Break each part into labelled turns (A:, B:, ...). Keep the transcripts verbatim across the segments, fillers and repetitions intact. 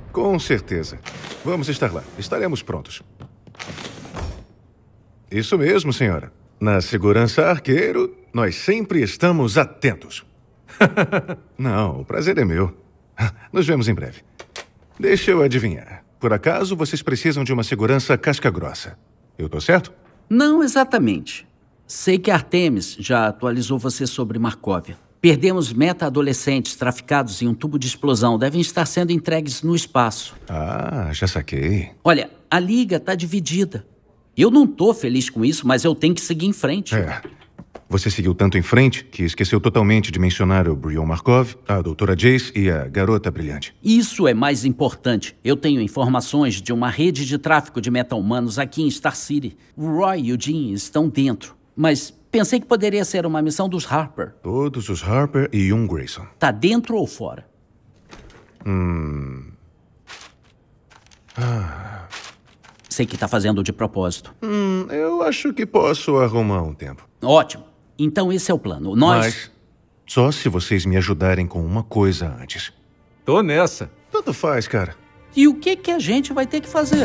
A: Com certeza. Vamos estar lá. Estaremos prontos. Isso mesmo, senhora. Na Segurança Arqueiro, nós sempre estamos atentos. Não, o prazer é meu. Nos vemos em breve. Deixa eu adivinhar. Por acaso, vocês precisam de uma segurança casca-grossa? Eu tô certo?
B: Não exatamente. Sei que Artemis já atualizou você sobre Markov. Perdemos meta-adolescentes traficados em um tubo de explosão. Devem estar sendo entregues no espaço.
A: Ah, já saquei.
B: Olha, a Liga tá dividida. Eu não tô feliz com isso, mas eu tenho que seguir em frente.
A: É. Você seguiu tanto em frente que esqueceu totalmente de mencionar o Brion Markov, a doutora Jace e a garota brilhante.
B: Isso é mais importante. Eu tenho informações de uma rede de tráfico de meta-humanos aqui em Star City. O Roy e o Jean estão dentro, mas pensei que poderia ser uma missão dos Harper.
A: Todos os Harper e um Grayson.
B: Tá dentro ou fora?
A: Hum... Ah...
B: Sei que tá fazendo de propósito.
A: Hum, eu acho que posso arrumar um tempo.
B: Ótimo. Então esse é o plano. Nós...
A: Mas só se vocês me ajudarem com uma coisa antes.
C: Tô nessa.
A: Tanto faz, cara.
B: E o que que a gente vai ter que fazer?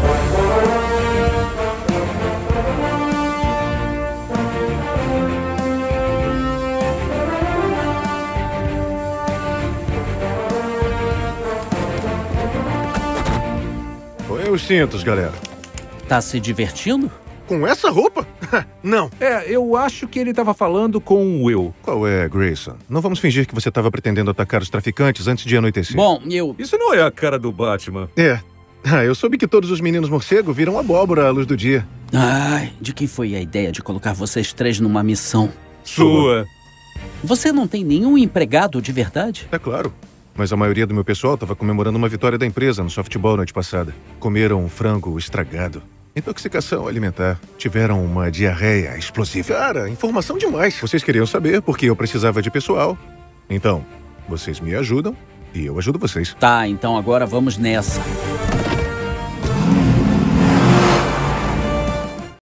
A: Põe os cintos, galera.
B: Tá se divertindo?
A: Com essa roupa? Não.
C: É, eu acho que ele tava falando com o Will.
A: Qual é, Grayson? Não vamos fingir que você estava pretendendo atacar os traficantes antes de anoitecer.
B: Bom, eu...
C: Isso não é a cara do Batman.
A: É. Ah, eu soube que todos os meninos morcego viram abóbora à luz do dia.
B: Ai, de quem foi a ideia de colocar vocês três numa missão?
C: Sua.
B: Você não tem nenhum empregado de verdade?
A: É claro. Mas a maioria do meu pessoal estava comemorando uma vitória da empresa no softball noite passada. Comeram um frango estragado. Intoxicação alimentar. Tiveram uma diarreia explosiva. Cara, informação demais. Vocês queriam saber porque eu precisava de pessoal. Então, vocês me ajudam e eu ajudo vocês.
B: Tá, então agora vamos nessa.